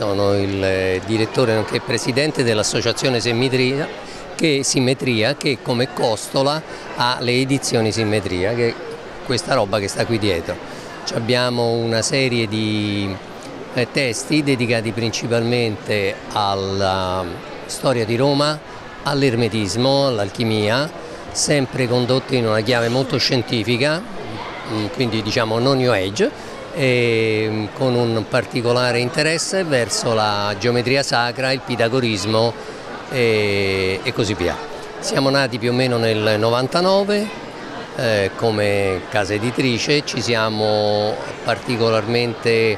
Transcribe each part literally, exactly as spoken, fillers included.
sono il direttore nonché presidente dell'associazione Simmetria che, Simmetria che come costola ha le edizioni Simmetria, che è questa roba che sta qui dietro. Abbiamo una serie di eh, testi dedicati principalmente alla storia di Roma, all'ermetismo, all'alchimia, sempre condotti in una chiave molto scientifica, quindi diciamo non New Age, e con un particolare interesse verso la geometria sacra, il pitagorismo e, e così via. Siamo nati più o meno nel novantanove eh, come casa editrice, ci siamo particolarmente eh,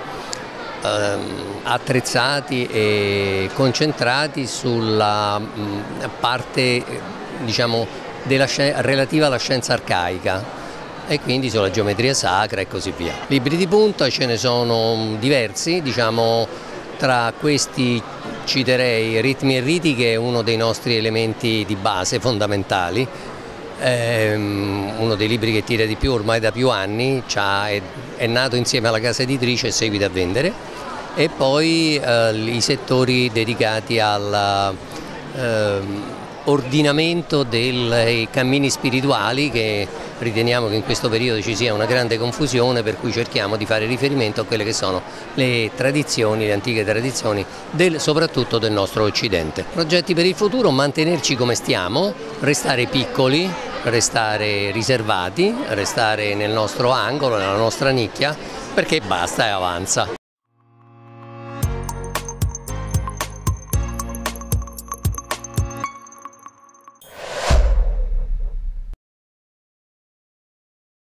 attrezzati e concentrati sulla mh, parte diciamo, della, relativa alla scienza arcaica, e quindi sulla geometria sacra e così via. Libri di punta ce ne sono diversi, diciamo, tra questi citerei Ritmi e Riti, che è uno dei nostri elementi di base fondamentali, è uno dei libri che tira di più ormai da più anni, è, è nato insieme alla casa editrice e seguita a vendere, e poi eh, i settori dedicati al eh, ordinamento dei cammini spirituali, che riteniamo che in questo periodo ci sia una grande confusione, per cui cerchiamo di fare riferimento a quelle che sono le tradizioni, le antiche tradizioni, del, soprattutto del nostro Occidente. Progetti per il futuro: mantenerci come stiamo, restare piccoli, restare riservati, restare nel nostro angolo, nella nostra nicchia, perché basta e avanza.